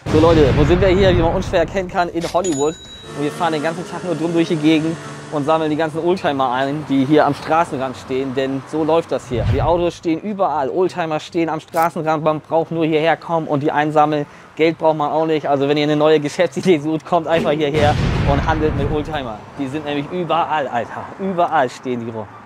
So Leute, wo sind wir hier, wie man unschwer erkennen kann, in Hollywood. Und wir fahren den ganzen Tag nur drum durch die Gegend und sammeln die ganzen Oldtimer ein, die hier am Straßenrand stehen, denn so läuft das hier. Die Autos stehen überall, Oldtimer stehen am Straßenrand, man braucht nur hierher kommen und die einsammeln. Geld braucht man auch nicht, also wenn ihr eine neue Geschäftsidee sucht, kommt einfach hierher und handelt mit Oldtimer. Die sind nämlich überall, Alter, überall stehen die rum.